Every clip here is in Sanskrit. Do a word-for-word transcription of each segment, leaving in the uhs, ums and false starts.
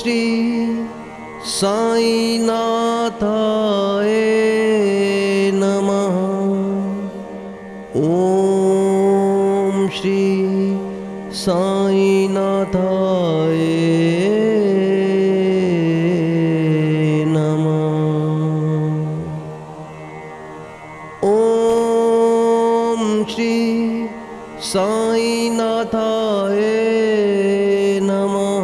श्री साईनाथाय नमः। ओम श्री साईनाथाय नमः। ओम श्री साईनाथाय नमः।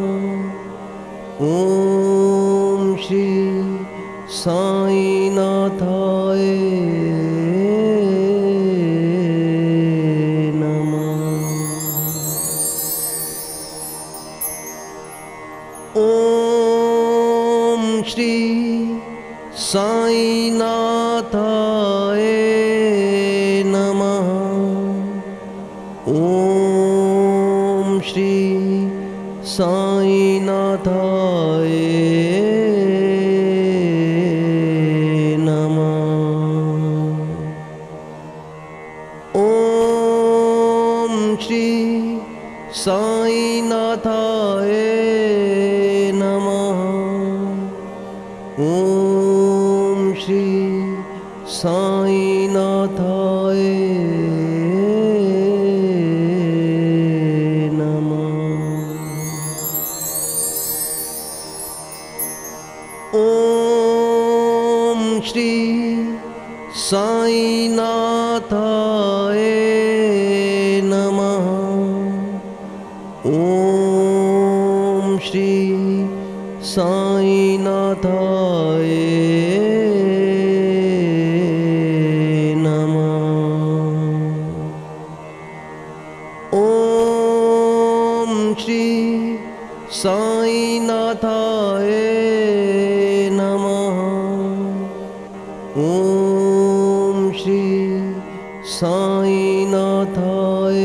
ओम श्री साईनाथाय नमः। ओम श्री साईनाथाय नमः। ओम श्री साईनाथाय नमः। ओम श्री साईनाथाय नमः। ओम श्री साईनाथाय ओम श्री साईनाथाय नमः। ओम श्री साईनाथाय नमः। ओम श्री साईनाथाय नमः। ओम श्री साईनाथाय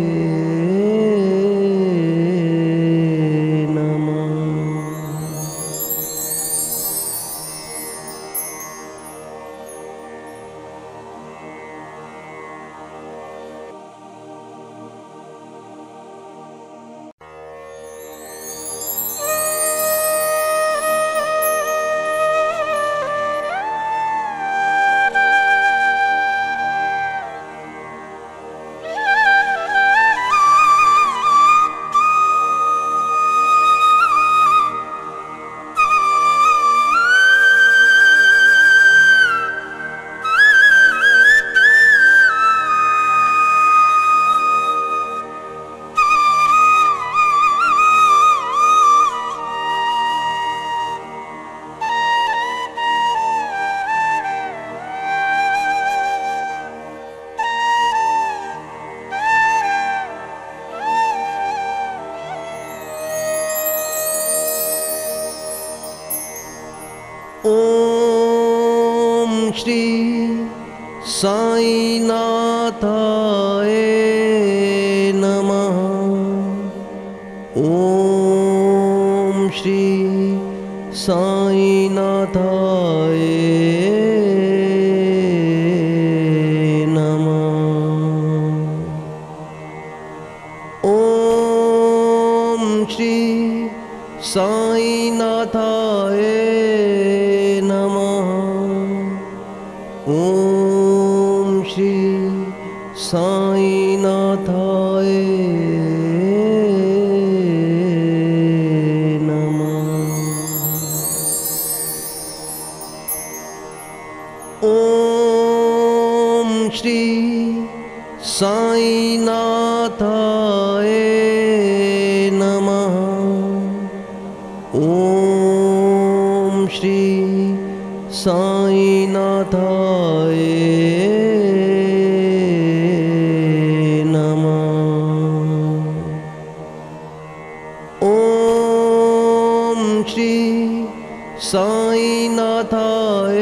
ओम श्री साईनाथाय नमः। ओम श्री साईनाथाय नमः। ओम श्री साईनाथाय नमः। ओम श्री साईनाथाय नमः। ओम श्री साईनाथाय नमः। ओम श्री साईनाथाय नमः। ओम श्री साईनाथाय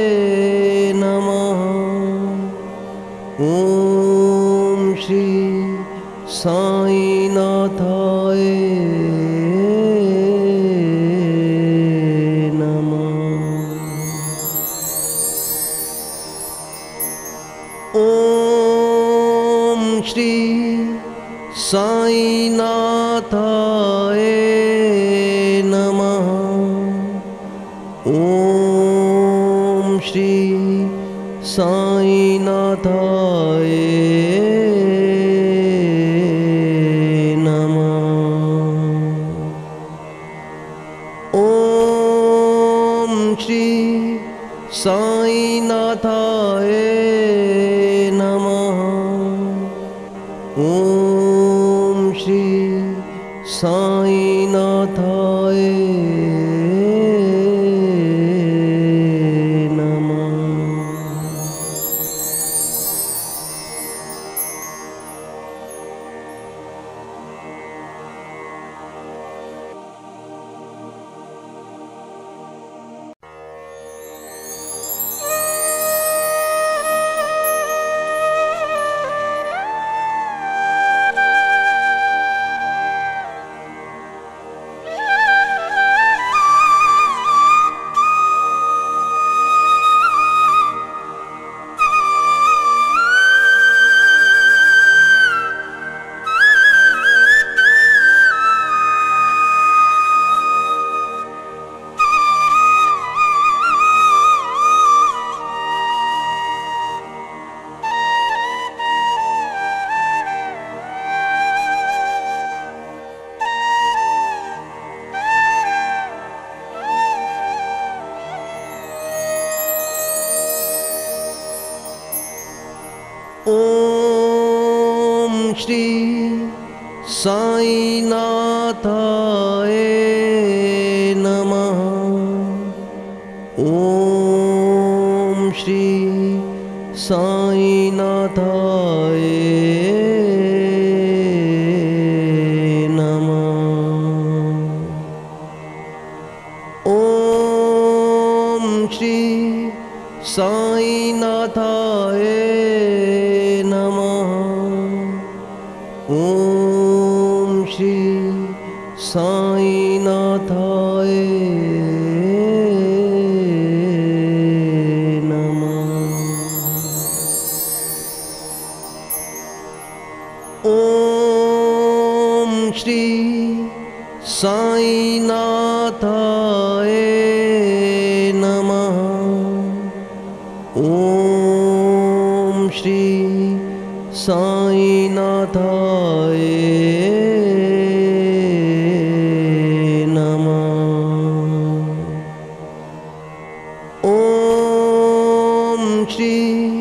नमः। ओम श्री साईनाथाय ओम श्री साईनाथाय नमः। ॐ श्री साईनाथाय नमः। ॐ श्री साईनाथाय नमः। ॐ श्री साईनाथाय नमः। ॐ श्री साईनाथाय नमः। ॐ श्री साईनाथाय नमः। ॐ श्री साईनाथाय नमः। ॐ श्री साईनाथाय नमः। ॐ श्री साईनाथाय नमः। ॐ श्री साईनाथाय नमः। ॐ श्री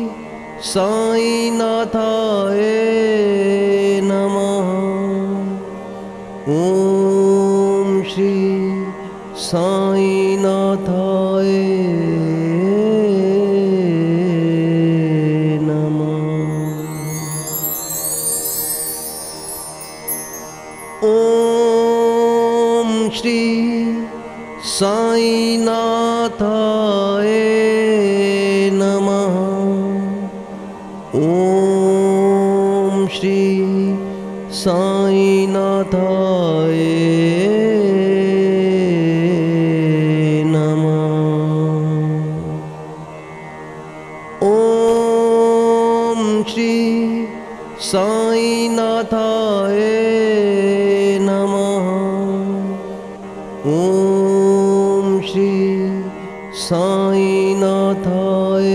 साईनाथाय नमः। ॐ श्री साईनाथाय ॐ श्री साईनाथाय नमः। ॐ श्री साईनाथाय नमः। ॐ श्री साईनाथाय नमः। ॐ श्री साईनाथाय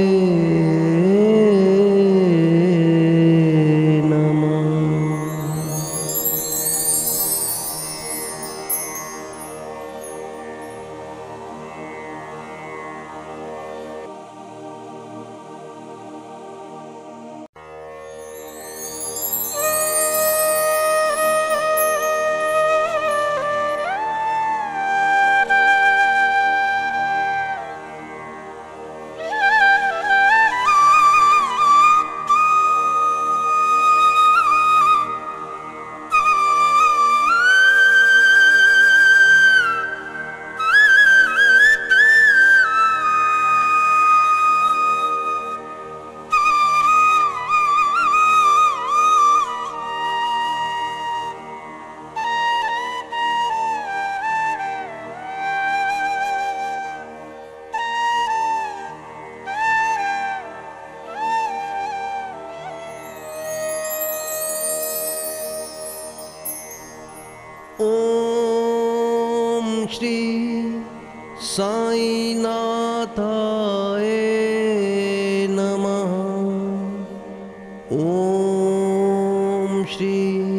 श्री साईनाथाय नमः। ॐ श्री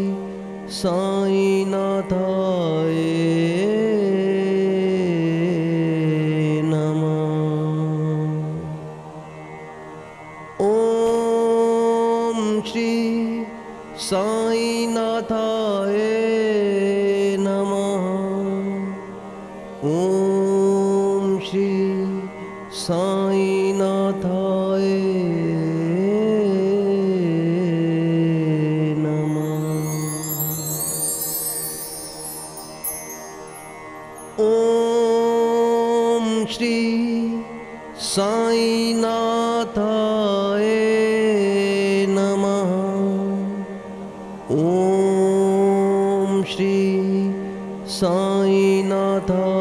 साईनाथाय नमः। ॐ श्री साईनाथाय नमः। ॐ श्री साईनाथाय नमः। ॐ श्री साईनाथाय नमः। ॐ श्री साईनाथाय